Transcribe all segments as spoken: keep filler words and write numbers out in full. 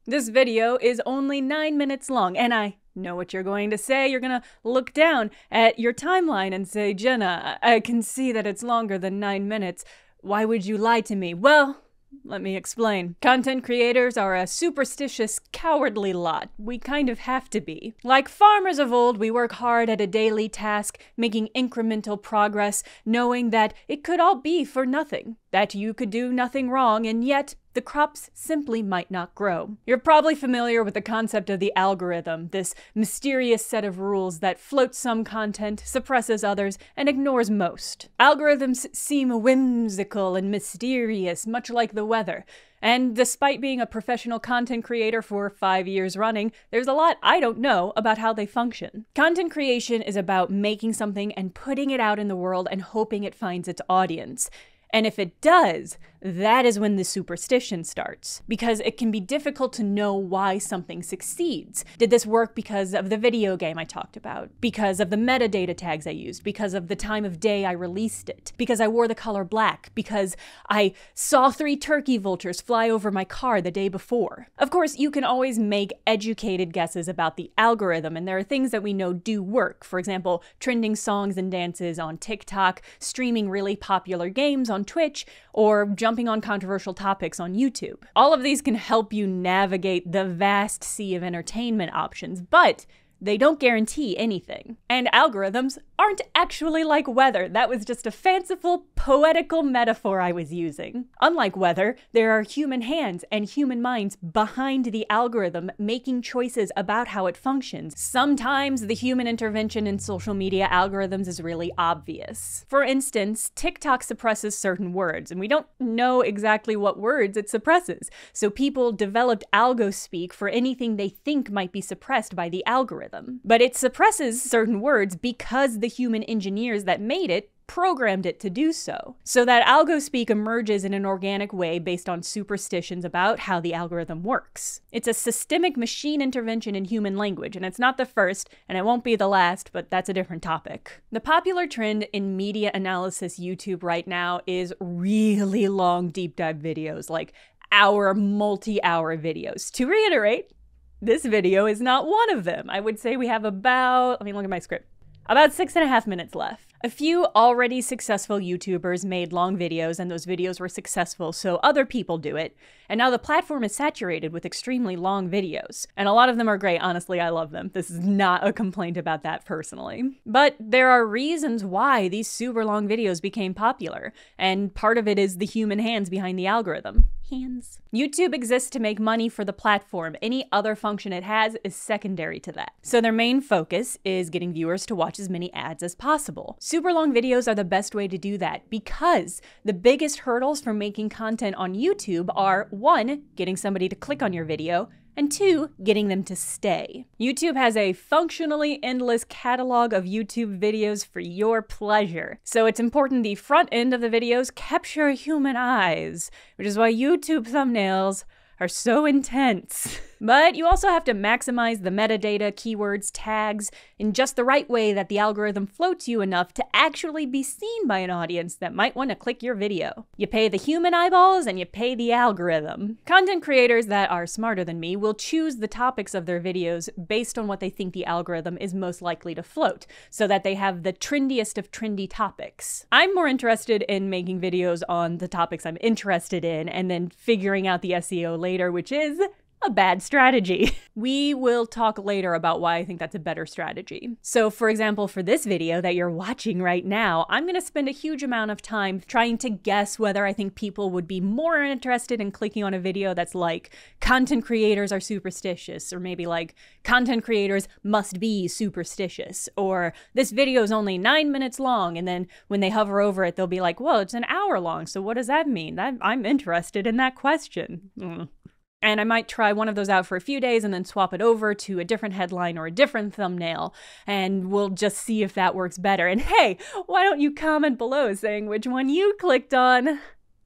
This video is only nine minutes long, and I know what you're going to say. You're gonna look down at your timeline and say, Jenna, I can see that it's longer than nine minutes. Why would you lie to me? Well, let me explain. Content creators are a superstitious, cowardly lot. We kind of have to be. Like farmers of old, we work hard at a daily task, making incremental progress, knowing that it could all be for nothing, that you could do nothing wrong, and yet the crops simply might not grow. You're probably familiar with the concept of the algorithm, this mysterious set of rules that floats some content, suppresses others, and ignores most. Algorithms seem whimsical and mysterious, much like the weather. And despite being a professional content creator for five years running, there's a lot I don't know about how they function. Content creation is about making something and putting it out in the world and hoping it finds its audience. And if it does, that is when the superstition starts, because it can be difficult to know why something succeeds. Did this work because of the video game I talked about? Because of the metadata tags I used? Because of the time of day I released it? Because I wore the color black? Because I saw three turkey vultures fly over my car the day before? Of course, you can always make educated guesses about the algorithm, and there are things that we know do work. For example, trending songs and dances on TikTok, streaming really popular games on Twitch, or jumping on controversial topics on YouTube. All of these can help you navigate the vast sea of entertainment options, but they don't guarantee anything. And algorithms aren't actually like weather. That was just a fanciful, poetical metaphor I was using. Unlike weather, there are human hands and human minds behind the algorithm making choices about how it functions. Sometimes the human intervention in social media algorithms is really obvious. For instance, TikTok suppresses certain words, and we don't know exactly what words it suppresses. So people developed algo speak for anything they think might be suppressed by the algorithm. But it suppresses certain words because the human engineers that made it programmed it to do so. So that algo speak emerges in an organic way based on superstitions about how the algorithm works. It's a systemic machine intervention in human language, and it's not the first, and it won't be the last, but that's a different topic. The popular trend in media analysis YouTube right now is really long deep dive videos, like hour, multi-hour videos. To reiterate, this video is not one of them. I would say we have about, let me look at my script, about six and a half minutes left. A few already successful YouTubers made long videos, and those videos were successful, so other people do it. And now the platform is saturated with extremely long videos. And a lot of them are great. Honestly, I love them. This is not a complaint about that personally. But there are reasons why these super long videos became popular, and part of it is the human hands behind the algorithm. Hands. YouTube exists to make money for the platform. Any other function it has is secondary to that. So their main focus is getting viewers to watch as many ads as possible. Super long videos are the best way to do that because the biggest hurdles for making content on YouTube are, one, getting somebody to click on your video, and two, getting them to stay. YouTube has a functionally endless catalog of YouTube videos for your pleasure. So it's important the front end of the videos capture human eyes, which is why YouTube thumbnails are so intense. But you also have to maximize the metadata, keywords, tags in just the right way that the algorithm floats you enough to actually be seen by an audience that might want to click your video. You pay the human eyeballs and you pay the algorithm. Content creators that are smarter than me will choose the topics of their videos based on what they think the algorithm is most likely to float, so that they have the trendiest of trendy topics. I'm more interested in making videos on the topics I'm interested in and then figuring out the S E O later, which is a bad strategy. We will talk later about why I think that's a better strategy. So for example, for this video that you're watching right now, I'm gonna spend a huge amount of time trying to guess whether I think people would be more interested in clicking on a video that's like, content creators are superstitious, or maybe like, content creators must be superstitious, or this video is only nine minutes long, and then when they hover over it, they'll be like, well, it's an hour long, so what does that mean? That, I'm interested in that question. Mm. And I might try one of those out for a few days and then swap it over to a different headline or a different thumbnail, and we'll just see if that works better. And hey, why don't you comment below saying which one you clicked on?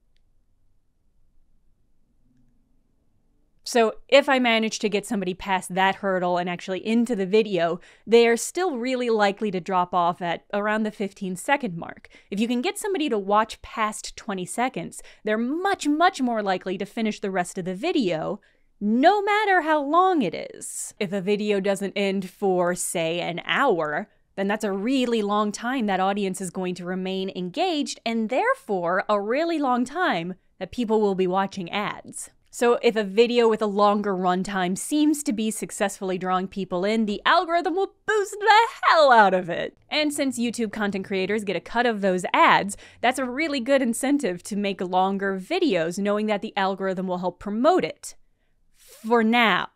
So if I manage to get somebody past that hurdle and actually into the video, they are still really likely to drop off at around the fifteen second mark. If you can get somebody to watch past twenty seconds, they're much, much more likely to finish the rest of the video no matter how long it is. If a video doesn't end for, say, an hour, then that's a really long time that audience is going to remain engaged, and therefore a really long time that people will be watching ads. So if a video with a longer runtime seems to be successfully drawing people in, the algorithm will boost the hell out of it. And since YouTube content creators get a cut of those ads, that's a really good incentive to make longer videos, knowing that the algorithm will help promote it. For now.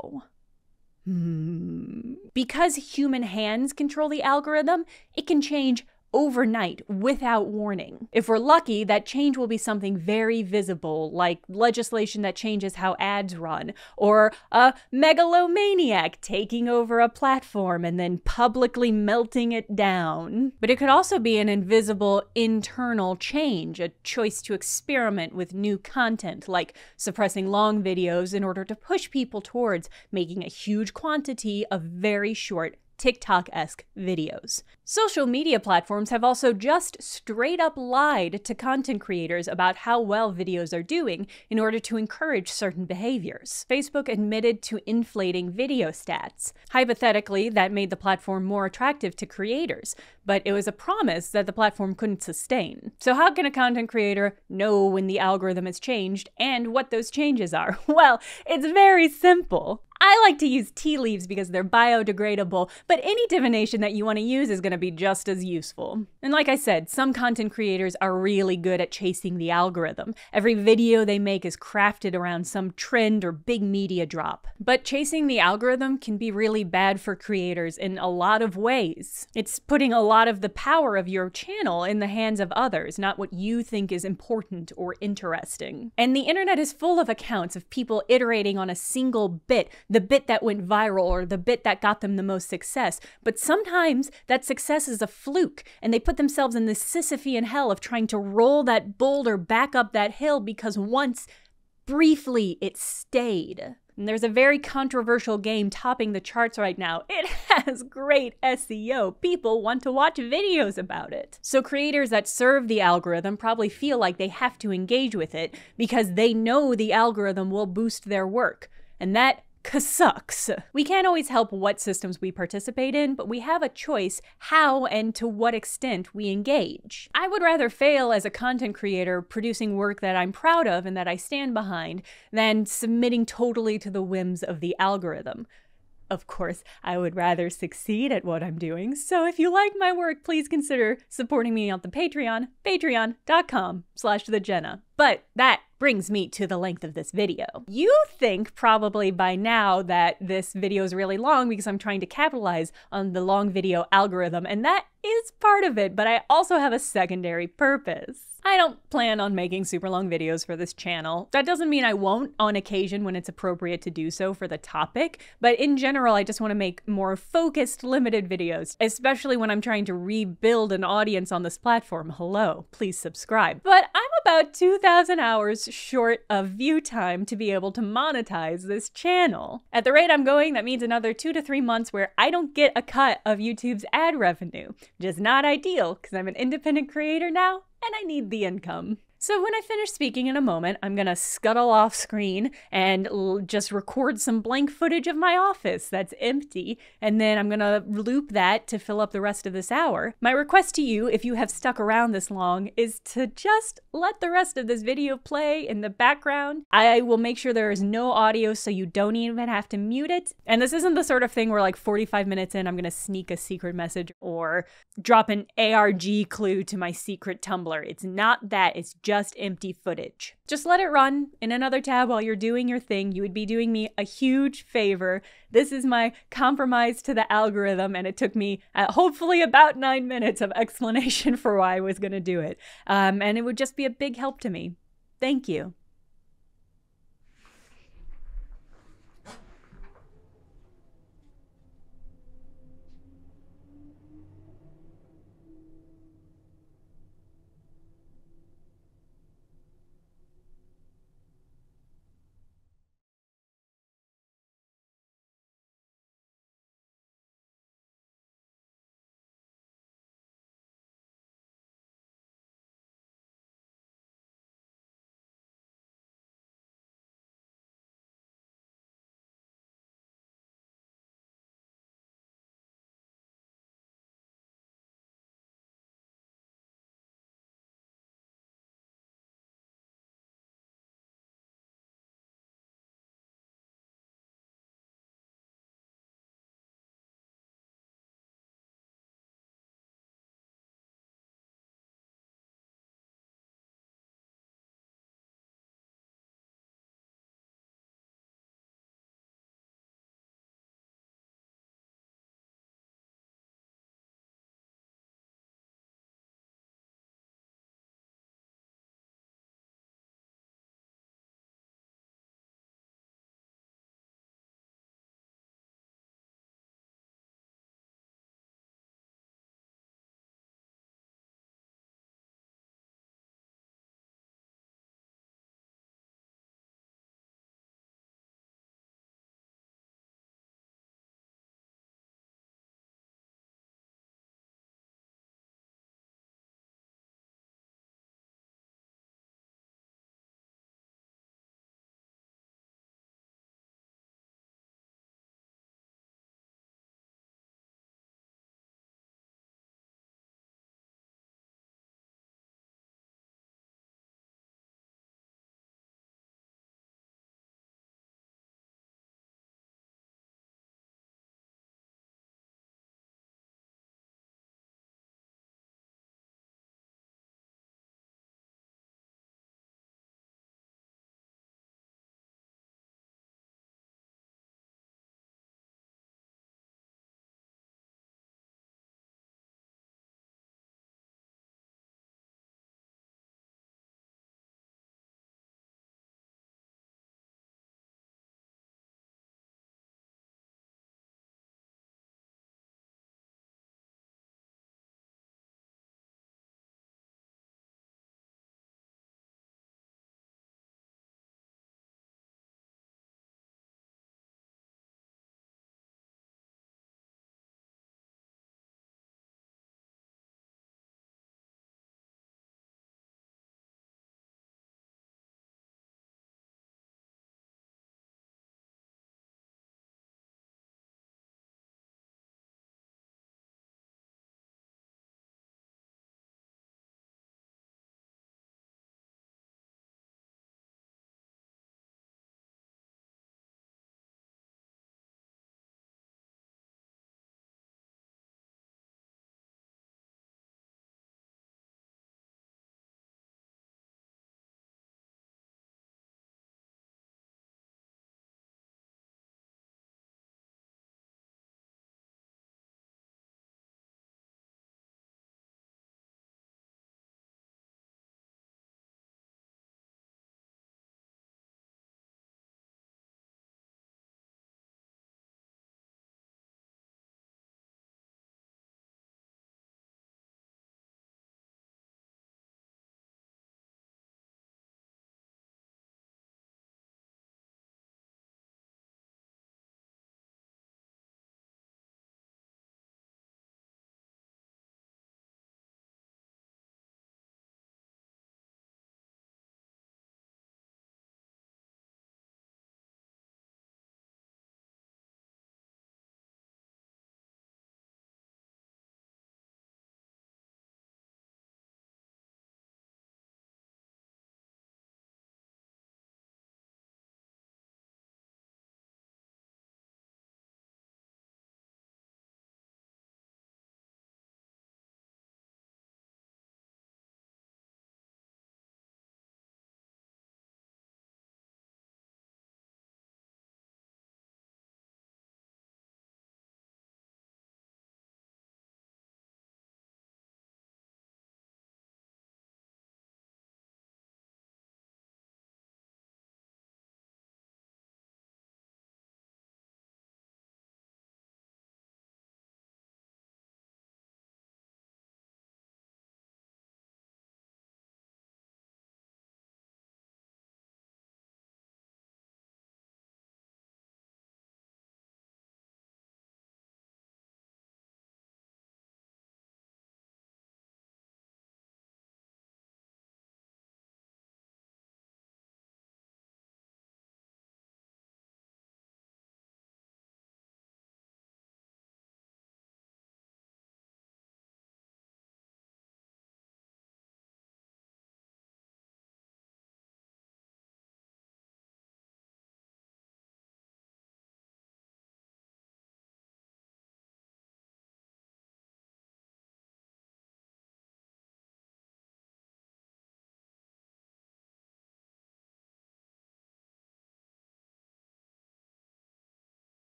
Hmm. Because human hands control the algorithm, it can change overnight without warning. If we're lucky, that change will be something very visible, like legislation that changes how ads run, or a megalomaniac taking over a platform and then publicly melting it down. But it could also be an invisible internal change, a choice to experiment with new content, like suppressing long videos in order to push people towards making a huge quantity of very short TikTok-esque videos. Social media platforms have also just straight up lied to content creators about how well videos are doing in order to encourage certain behaviors. Facebook admitted to inflating video stats. Hypothetically, that made the platform more attractive to creators, but it was a promise that the platform couldn't sustain. So how can a content creator know when the algorithm has changed and what those changes are? Well, it's very simple. I like to use tea leaves because they're biodegradable, but any divination that you want to use is going to be just as useful. And like I said, some content creators are really good at chasing the algorithm. Every video they make is crafted around some trend or big media drop. But chasing the algorithm can be really bad for creators in a lot of ways. It's putting a lot of the power of your channel in the hands of others, not what you think is important or interesting. And the internet is full of accounts of people iterating on a single bit, the bit that went viral or the bit that got them the most success. But sometimes that success is a fluke, and they put themselves in this Sisyphean hell of trying to roll that boulder back up that hill because once, briefly, it stayed. And there's a very controversial game topping the charts right now. It has great S E O. People want to watch videos about it. So creators that serve the algorithm probably feel like they have to engage with it because they know the algorithm will boost their work. And that sucks. We can't always help what systems we participate in, but we have a choice how and to what extent we engage. I would rather fail as a content creator producing work that I'm proud of and that I stand behind than submitting totally to the whims of the algorithm. Of course, I would rather succeed at what I'm doing, so if you like my work, please consider supporting me on the Patreon, patreon.com slash the Jenna. But that brings me to the length of this video. You think probably by now that this video is really long because I'm trying to capitalize on the long video algorithm, and that is part of it, but I also have a secondary purpose. I don't plan on making super long videos for this channel. That doesn't mean I won't on occasion when it's appropriate to do so for the topic, but in general, I just want to make more focused, limited videos, especially when I'm trying to rebuild an audience on this platform. Hello, please subscribe. But I'm about two thousand hours short of view time to be able to monetize this channel. At the rate I'm going, that means another two to three months where I don't get a cut of YouTube's ad revenue. Just not ideal, because I'm an independent creator now, and I need the income. So when I finish speaking in a moment, I'm gonna scuttle off screen and l just record some blank footage of my office that's empty, and then I'm gonna loop that to fill up the rest of this hour. My request to you, if you have stuck around this long, is to just let the rest of this video play in the background. I will make sure there is no audio so you don't even have to mute it. And this isn't the sort of thing where like forty-five minutes in, I'm gonna sneak a secret message or drop an A R G clue to my secret Tumblr. It's not that, it's just just empty footage. Just let it run in another tab while you're doing your thing. You would be doing me a huge favor. This is my compromise to the algorithm, and it took me uh, hopefully about nine minutes of explanation for why I was going to do it. Um, and it would just be a big help to me. Thank you.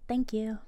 Thank you.